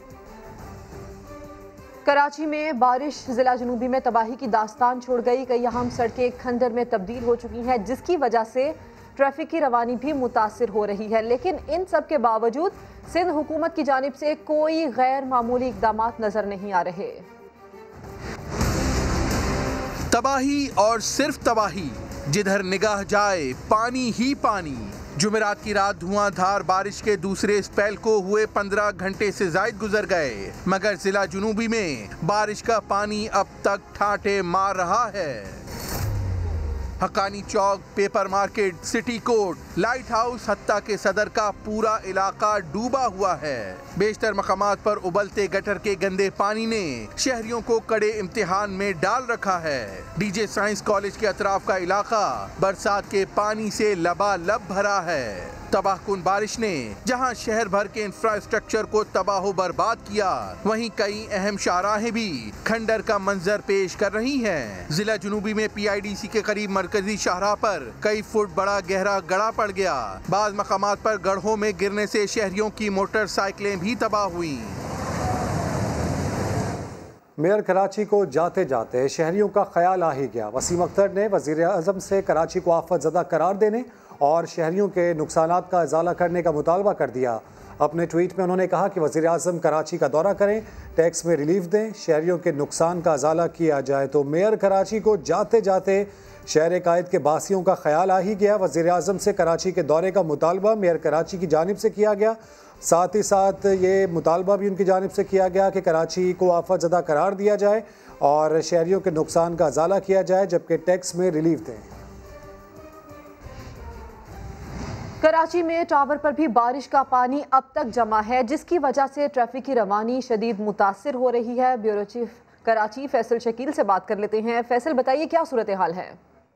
कराची में बारिश जिला जनूबी में तबाही की दास्तान छोड़ गई। कई अहम सड़कें खंडर में तब्दील हो चुकी हैं जिसकी वजह से ट्रैफिक की रवानी भी मुतासिर हो रही है। लेकिन इन सब के बावजूद सिंध हुकूमत की जानिब से कोई गैर मामूली इक़दाम नजर नहीं आ रहे। तबाही और सिर्फ तबाही, जिधर निगाह जाए पानी ही पानी। जुमेरात की रात धुआंधार बारिश के दूसरे स्पेल को हुए पंद्रह घंटे से जायद गुजर गए, मगर जिला जुनूबी में बारिश का पानी अब तक ठाटे मार रहा है। हकानी चौक, paper market, city court, lighthouse, हत्ता के सदर का पूरा इलाका डूबा हुआ है। बेशतर मकामात पर उबलते गटर के गंदे पानी ने शहरियों को कड़े इम्तिहान में डाल रखा है। डीजे साइंस कॉलेज के अतराफ का इलाका बरसात के पानी से लबालब भरा है। तबाहकुन बारिश ने जहां शहर भर के इंफ्रास्ट्रक्चर को तबाह बर्बाद किया, वहीं कई अहम शाहराहें भी खंडर का मंजर पेश कर रही हैं। जिला जुनूबी में पी आई डी सी के करीब मरकजी शाहराह पर कई फुट बड़ा गहरा गड़ा पड़ गया। बाज़ मकामात पर गड्ढों में गिरने से शहरियों की मोटरसाइकिलें भी तबाह हुई। मेयर कराची को जाते जाते शहरियों का ख्याल आ ही गया। वसीम अख्तर ने वज़ीर आज़म से कराची को आफत ज़दा करार देने और शहरियों के नुकसानात का इजाला करने का मुतालबा कर दिया। अपने ट्वीट में उन्होंने कहा कि वज़ीर आज़म कराची का दौरा करें, टैक्स में रिलीफ दें, शहरियों के नुकसान का इजाला किया जाए। तो मेयर कराची को जाते जाते शहर कायद के बासियों का ख्याल आ ही गया। वज़ीर आज़म से कराची के दौरे का मुतालबा मेयर कराची की जानिब से किया गया। साथ ही साथ ये मुतालबा भी उनकी जानिब से किया गया कि कराची को आफत ज़दा करार दिया जाए और शहरियों के नुकसान का इजाला किया जाए, जबकि टैक्स में रिलीफ दें। कराची में टावर पर भी बारिश का पानी अब तक जमा है, जिसकी वजह से ट्रैफिक की रवानी शदीद मुतासिर हो रही है। ब्यूरो चीफ कराची फैसल शकील से बात कर लेते हैं। फैसल, बताइए क्या सूरत हाल है?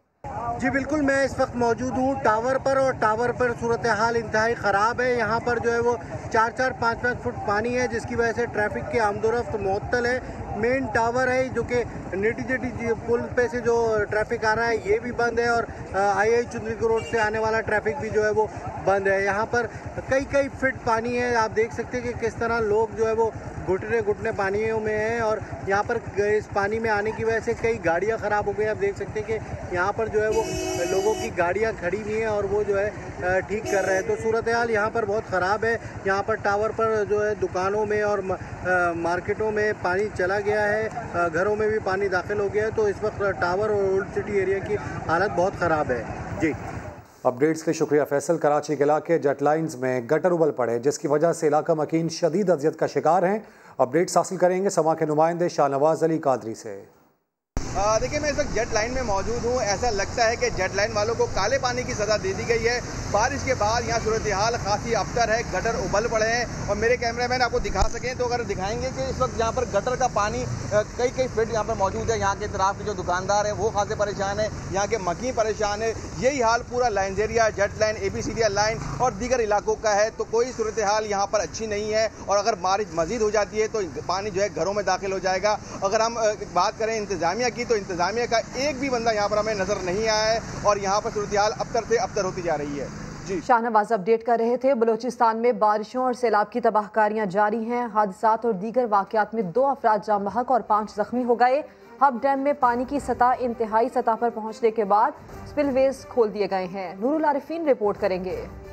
जी बिल्कुल, मैं इस वक्त मौजूद हूँ टावर पर, और टावर पर सूरत हाल इंतहाई ख़राब है। यहाँ पर जो है वो चार चार पाँच पाँच फुट पानी है, जिसकी वजह से ट्रैफिक के आमदोरफ्त मुअत्तल है। मेन टावर है जो कि नेटी जेटी पुल पे से जो ट्रैफिक आ रहा है ये भी बंद है, और आई आई चुंदरी रोड से आने वाला ट्रैफिक भी जो है वो बंद है। यहाँ पर कई कई फिट पानी है, आप देख सकते हैं कि किस तरह लोग जो है वो घुटने घुटने पानियों में हैं, और यहाँ पर इस पानी में आने की वजह से कई गाड़ियाँ ख़राब हो गई। आप देख सकते हैं कि यहाँ पर जो है वो लोगों की गाड़ियाँ खड़ी हुई हैं और वो जो है ठीक कर रहे हैं। तो सूरत हाल यहाँ पर बहुत ख़राब है। यहाँ पर टावर पर जो है दुकानों में और मार्केटों में पानी चला गया है, घरों में भी पानी दाखिल हो गया है। तो इस वक्त टावर और ओल्ड सिटी एरिया की हालत बहुत ख़राब है। जी, अपडेट्स के शुक्रिया फैसल। कराची के इलाके जेट लाइन्स में गटर उबल पड़े, जिसकी वजह से इलाका मकीन शदीद अजियत का शिकार हैं। अपडेट्स हासिल करेंगे समा के नुमाइंदे शाहनवाज अली कादरी से। देखिए, मैं इस वक्त जेट लाइन में मौजूद हूँ। ऐसा लगता है कि जेट लाइन वालों को काले पानी की सज़ा दे दी गई है। बारिश के बाद यहाँ सूरत हाल खासी अबतर है, गटर उबल पड़े हैं, और मेरे कैमरामैन आपको दिखा सकें तो अगर दिखाएंगे कि इस वक्त यहाँ पर गटर का पानी कई कई फीट यहाँ पर मौजूद है। यहाँ के तरफ के जो दुकानदार हैं वो खासे परेशान है, यहाँ के मकीन परेशान है। यही हाल पूरा line area, jet line, A B C D line और दीगर इलाकों का है। तो कोई सूरत हाल यहाँ पर अच्छी नहीं है, और अगर बारिश मजीद हो जाती है तो पानी जो है घरों में दाखिल हो जाएगा। अगर हम बात करें इंतजामिया की, तो इंतजामिया का एक भी बंदा यहाँ पर हमें नजर नहीं आया है, और यहाँ पर सूरत हाल अबतर से अबतर होती जा रही है। जी, शाहनवाज अपडेट कर रहे थे। बलूचिस्तान में बारिशों और सैलाब की तबाहकारियां जारी हैं। हादसात और दीगर वाकयात में दो अफराद जाम बहक और पाँच जख्मी हो गए। हब डैम में पानी की सतह इंतहाई सतह पर पहुंचने के बाद स्पिलवेज खोल दिए गए हैं। नूरुल आरिफीन रिपोर्ट करेंगे।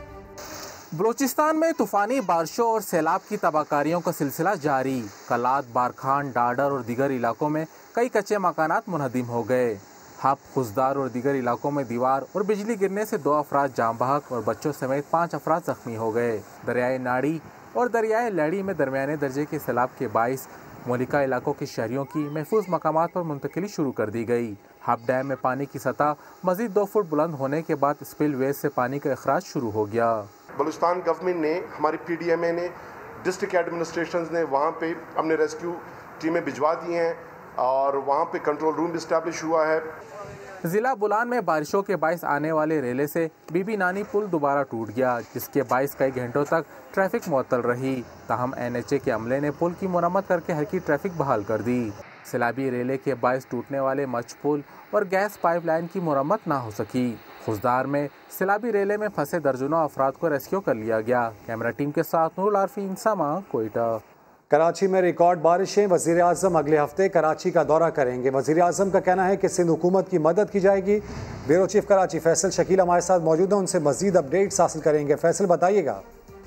बलूचिस्तान में तूफानी बारिशों और सैलाब की तबाहकारियों का सिलसिला जारी। कलात, बारखान, डाडर और दीगर इलाकों में कई कच्चे मकानात मुनहदिम हो गए। हब, खुजदार और दीगर इलाकों में दीवार और बिजली गिरने से दो अफराद जाम बहक और बच्चों समेत पाँच अफराद जख्मी हो गए। दरियाए नाड़ी और दरियाए लड़ी में दरमियाने दर्जे के सैलाब के बाइस मौलिका इलाकों के शहरियों की महफूज मकामात पर मुंतकिली शुरू कर दी गई। हब डैम में पानी की सतह मजीद दो फुट बुलंद होने के बाद स्पिलवेज से पानी का अखराज शुरू हो गया। बलूचिस्तान गवर्नमेंट ने, हमारी पी डी एम ए ने, डिस्ट्रिक्ट एडमिनिस्ट्रेशन ने वहाँ पे अपने रेस्क्यू टीमें भिजवा दी हैं, और वहाँ पे कंट्रोल रूम भी इस्टेब्लिश हुआ है। जिला बुलान में बारिशों के बाइस आने वाले रेले से बीबी नानी पुल दोबारा टूट गया, जिसके बाइस कई घंटों तक ट्रैफिक मुअत्तल रही। ताहम एन एच ए के अमले ने पुल की मुरम्मत करके हल्की ट्रैफिक बहाल कर दी। सैलाबी रेले के बाइस टूटने वाले मच पुल और गैस पाइपलाइन की मुरम्मत ना हो सकी। खुजदार में सैलाबी रेले में फंसे दर्जनों अफराद को रेस्क्यू कर लिया गया। कैमरा टीम के साथ नूरुल आरिफीन, समा, कोयटा। कराची में रिकॉर्ड बारिशें, वज़ीर आज़म अगले हफ्ते कराची का दौरा करेंगे। वज़ीर आज़म का कहना है कि सिंध हुकूमत की मदद की जाएगी। ब्यूरो चीफ कराची फैसल शकील हमारे साथ मौजूद हैं, उनसे मजीद अपडेट्स हासिल करेंगे। फैसल, बताइएगा।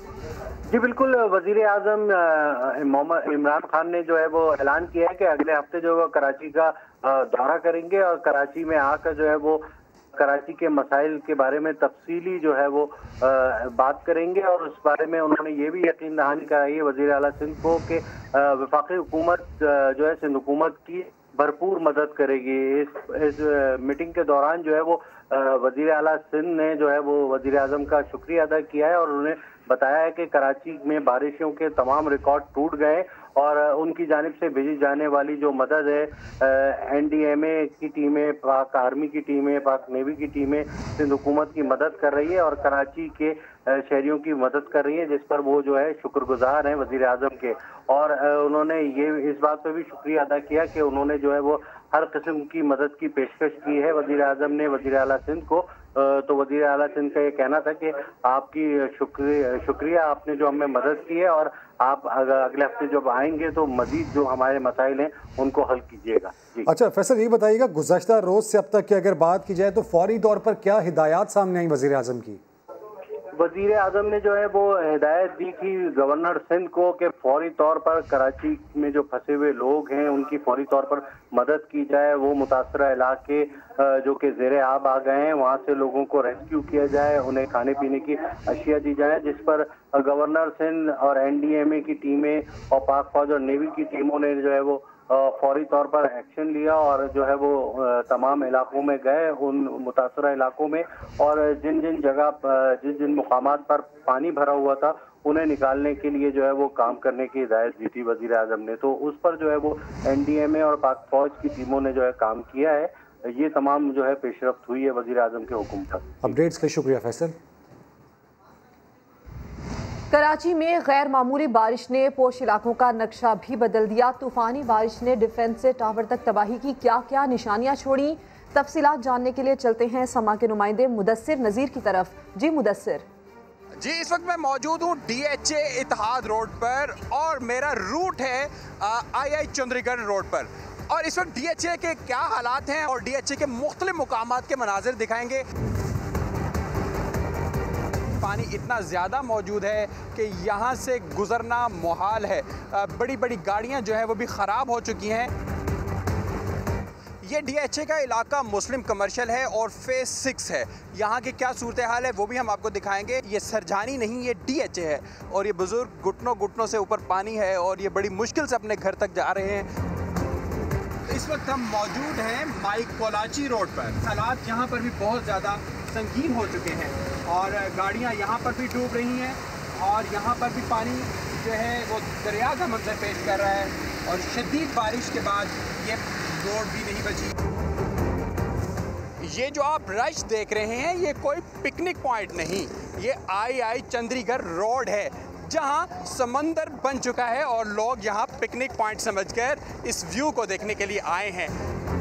जी बिल्कुल, वज़ीर आज़म मोहम्मद इमरान खान ने जो है वो ऐलान किया है कि अगले हफ्ते जो है कराची का दौरा करेंगे, और कराची में आकर जो है वो कराची के मसाइल के बारे में तफसीली जो है वो आ, बात करेंगे। और उस बारे में उन्होंने ये भी यकीन दहानी कराई है वज़ीर आला सिंध को कि वफाकी हुकूमत जो है सिंध हुकूमत की भरपूर मदद करेगी। इस इस मीटिंग के दौरान जो है वो वज़ीर आला सिंध ने जो है वो वज़ीर आज़म का शुक्रिया अदा किया है, और उन्हें बताया है कि कराची में बारिशों के तमाम रिकॉर्ड टूट गए, और उनकी जानिब से भेजी जाने वाली जो मदद है, एन डी एम ए की टीमें, पाक आर्मी की टीमें, पाक नेवी की टीमें सिंध हुकूमत की मदद कर रही है और कराची के शहरियों की मदद कर रही है, जिस पर वो जो है शुक्रगुजार हैं वज़ीर आज़म के। और उन्होंने ये इस बात पर भी शुक्रिया अदा किया कि उन्होंने जो है वो हर किस्म की मदद की पेशकश की है वज़ीर आज़म ने वज़ीर आला सिंध को। तो वज़ीर आला सिंध का ये कहना था कि आपकी शुक्रिया शुक्रिया आपने जो हमें मदद की है, और आप अगले हफ्ते जब आएंगे तो मजीद जो हमारे मसाइल हैं उनको हल कीजिएगा। अच्छा फैसल, ये बताइएगा गुज़श्ता रोज़ से अब तक की अगर बात की जाए तो फौरी तौर पर क्या हिदायत सामने आई वज़ीर आज़म की? वज़ीर आज़म ने जो है वो हिदायत दी थी गवर्नर सिंध को कि फौरी तौर पर कराची में जो फंसे हुए लोग हैं उनकी फौरी तौर पर मदद की जाए। वो मुतासरा इलाके जो कि ज़ेरे आब आ गए हैं वहाँ से लोगों को रेस्क्यू किया जाए, उन्हें खाने पीने की अशिया दी जाए, जिस पर गवर्नर सिंध और एन डी एम ए की टीमें और पाक फौज और नेवी की टीमों ने जो है वो फौरी तौर पर एक्शन लिया और जो है वो तमाम इलाकों में गए, उन मुतासरा इलाकों में, और जिन जिन जगह जिन जिन मुकामात पर पानी भरा हुआ था उन्हें निकालने के लिए जो है वो काम करने की हिदायत दी थी वजीर आजम ने। तो उस पर जो है वो एन डी एम ए और पाक फौज की टीमों ने जो है काम किया है। ये तमाम जो है पेशरफ्त हुई है वजीर आजम के हुक्म पर। अपडेट्स के शुक्रिया फैसल। कराची में गैर मामूली बारिश ने पोश इलाकों का नक्शा भी बदल दिया। तूफानी बारिश ने डिफेंस से टावर तक तबाही की क्या क्या निशानियां छोड़ी, तफसीलात जानने के लिए चलते हैं समा के नुमाइंदे मुदस्सिर नज़ीर की तरफ। जी मुदस्सिर। जी इस वक्त मैं मौजूद हूँ D H A Ittehad road पर और मेरा रूट है आई आई चंद्रीगढ़ रोड पर, और इस वक्त डी एच ए के क्या हालात हैं और डी एच ए के मुख्तलिफ मुकामात के मनाजिर दिखाएंगे। पानी इतना ज़्यादा मौजूद है कि यहाँ से गुजरना मुहाल है। बड़ी बड़ी गाड़ियाँ जो है वो भी ख़राब हो चुकी हैं। ये डी एच ए का इलाका मुस्लिम कमर्शियल है और फेज सिक्स है। यहाँ की क्या सूरत हाल है वो भी हम आपको दिखाएंगे। ये सरजानी नहीं, ये डी एच ए है और ये बुज़ुर्ग घुटनों घुटनों से ऊपर पानी है और ये बड़ी मुश्किल से अपने घर तक जा रहे हैं। इस वक्त हम मौजूद हैं माइक पोलाची रोड पर। हालात यहाँ पर भी बहुत ज़्यादा संगीन हो चुके हैं और गाड़ियाँ यहाँ पर भी डूब रही हैं और यहाँ पर भी पानी जो है वो दरिया का मंजर पेश कर रहा है और शदीद बारिश के बाद ये रोड भी नहीं बची। ये जो आप रश देख रहे हैं ये कोई पिकनिक पॉइंट नहीं, ये आई आई चंद्रीगढ़ रोड है जहां समंदर बन चुका है और लोग यहां पिकनिक पॉइंट समझकर इस व्यू को देखने के लिए आए हैं।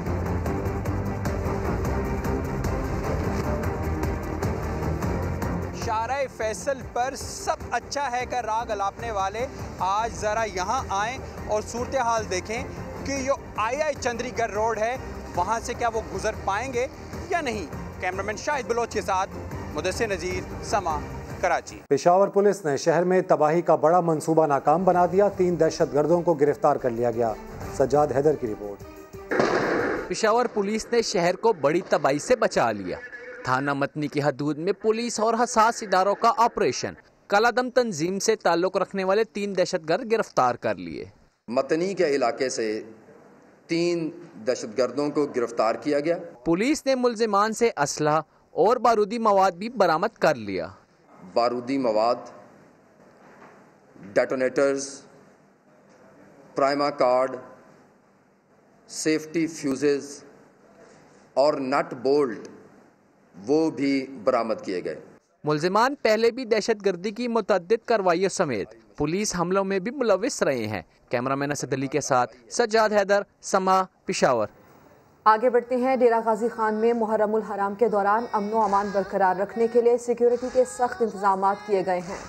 शाराए फैसल पर सब अच्छा है का राग अलापने वाले आज ज़रा यहाँ आएँ और सूरत हाल देखें कि जो आई आई चंद्रीगढ़ रोड है वहाँ से क्या वो गुजर पाएंगे या नहीं। कैमरामैन शाहिद बलोच के साथ मुदस्सिर नज़ीर, समा, कराची। पेशावर पुलिस ने शहर में तबाही का बड़ा मंसूबा नाकाम बना दिया। तीन दहशतगर्दों को गिरफ्तार कर लिया गया। सज्जाद हैदर की रिपोर्ट। पेशावर पुलिस ने शहर को बड़ी तबाही से बचा लिया। थाना मतनी की हदूद में पुलिस और हसास इदारों का ऑपरेशन। कलादम तंजीम से ताल्लुक रखने वाले तीन दहशतगर्द गिरफ्तार कर लिए। मतनी के इलाके से तीन दहशतगर्दों को गिरफ्तार किया गया। पुलिस ने मुल्जिमान से असला और बारूदी मवाद भी बरामद कर लिया। बारूदी मवाद, detonators, primer cord, safety fuses और नट बोल्ट वो भी बरामद किए गए। मुल्जिमान पहले भी दहशतगर्दी की मुतअद्दिद कार्रवाइयों समेत पुलिस हमलों में भी मुलविस रहे हैं। कैमरामैन असद अली के साथ सज्जाद हैदर, समा, पेशावर। आगे बढ़ते हैं। डेरा गाजी खान में मुहर्रमुल हराम के दौरान अमन व अमान बरकरार रखने के लिए सिक्योरिटी के सख्त इंतजाम किए गए हैं।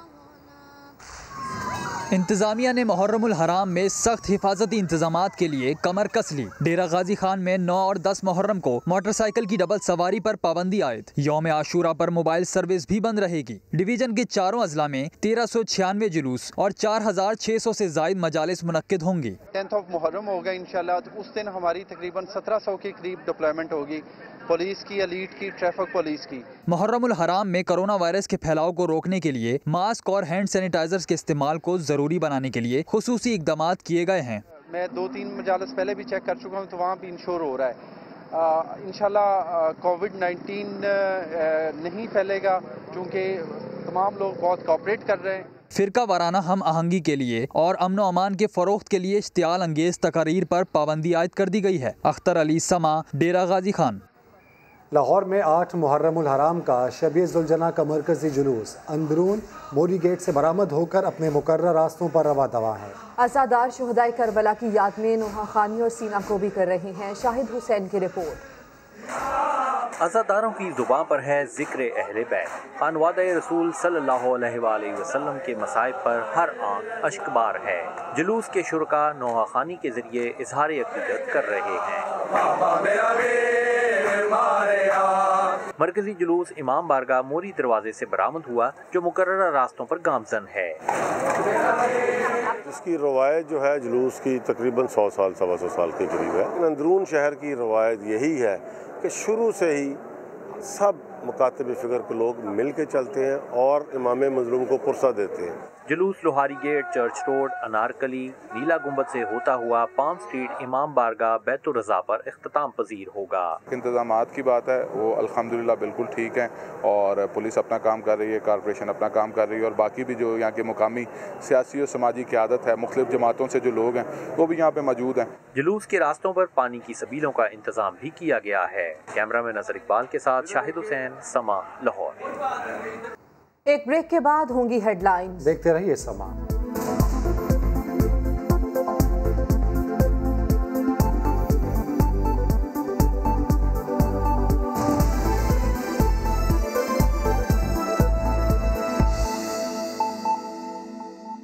इंतजामिया ने मुहर्रमुल हराम में सख्त हिफाजती इंतजामात के लिए कमर कस ली। डेरा गाजी खान में नौ और दस मुहर्रम को मोटरसाइकिल की डबल सवारी पर पाबंदी आयद। यौम आशूरा पर मोबाइल सर्विस भी बंद रहेगी। डिवीजन के चारों अजला में तेरह सौ छियानवे जुलूस और चार हजार छह सौ से जायद मजालिस मुनक्किद होंगी। टेंथ ऑफ मुहर्रम होगा इंशाल्लाह, तो उस दिन हमारी तकरीबन सत्रह सौ के करीब डिप्लॉयमेंट होगी, पुलिस की, एलीट की, ट्रैफिक पुलिस की। मुहर्रमुल हराम में कोरोना वायरस के फैलाव को रोकने के लिए मास्क और हैंड सैनिटाइजर्स के इस्तेमाल को जरूरी बनाने के लिए खुसूसी इकदाम किए गए हैं। मैं दो तीन मजालिस पहले भी चेक कर चुका हूँ, तो वहाँ भी इंश्योर हो रहा है। इंशाल्लाह कोविड नाइन्टीन नहीं फैलेगा क्योंकि तमाम लोग बहुत कोऑपरेट कर रहे हैं। फिरका वाराना हम आहंगी के लिए और अमन अमान के फरोख्त के लिए इश्तियाल अंगेज तकारीर पर पाबंदी आयद कर दी गई है। अख्तर अली, समा, डेरा गाजी खान। लाहौर में आठ मुहर्रमुल हराम का शबीह जुलजना का मरकजी जुलूस अंदरून मोरी गेट से बरामद होकर अपने मुकर्रर रास्तों पर रवा दवा है। अज़ादार शुहदाए करबला की याद में नोहा खानी और सीना को भी कर रही हैं। शाहिद हुसैन की रिपोर्ट। अज़ादारों की जुबान पर है जिक्र अहले बैत। खानवादे रसूल सल्लल्लाहु अलैहि वसल्लम के मसाइब पर हर आंख अश्कबार है। जुलूस के शुरका नोहा खानी के जरिए इजहार अक़ीदत कर रहे हैं। मरकजी जुलूस इमाम बारगाह मोरी दरवाजे से बरामद हुआ जो मुकर्रर रास्तों पर गामजन है। इसकी रवायत जो है जुलूस की तकरीबन सौ साल सवा सौ साल के करीब है। अंदरून शहर की रवायत यही है कि शुरू से ही सब मुकातब फिक्र के लोग मिल के चलते हैं और इमाम मजलूम को पुरसा देते हैं। जुलूस Lohari gate, church road, Anarkali, Neela Gumbad से होता हुआ पाम स्ट्रीट, इमाम बारगाह, बैतुर रज़ा पर इख्तिताम पजीर होगा। इंतजामात की बात है वो अल्हम्दुलिल्लाह बिल्कुल ठीक है और पुलिस अपना काम कर रही है, कॉर्पोरेशन अपना काम कर रही है और बाकी भी जो यहाँ के मुकामी सियासी और समाजी क़यादत है, मुख्तलिफ जमातों से जो लोग हैं वो भी यहाँ पे मौजूद हैं। जुलूस के रास्तों पर पानी की सबीलों का इंतजाम भी किया गया है। कैमरा में नजर इकबाल के साथ शाहिद हुसैन, समा, लाहौर। एक ब्रेक के बाद होंगी हेडलाइंस। देखते रहिए समा।